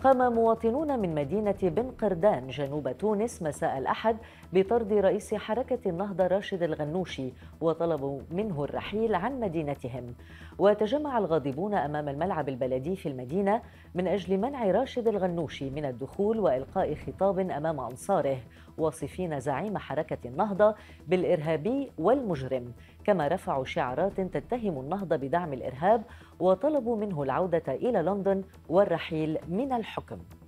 قام مواطنون من مدينة بن قردان جنوب تونس مساء الأحد بطرد رئيس حركة النهضة راشد الغنوشي وطلبوا منه الرحيل عن مدينتهم. وتجمع الغاضبون أمام الملعب البلدي في المدينة من أجل منع راشد الغنوشي من الدخول وإلقاء خطاب أمام أنصاره، واصفين زعيم حركة النهضة بالإرهابي والمجرم، كما رفعوا شعارات تتهم النهضة بدعم الإرهاب وطلبوا منه العودة إلى لندن والرحيل من الحكم.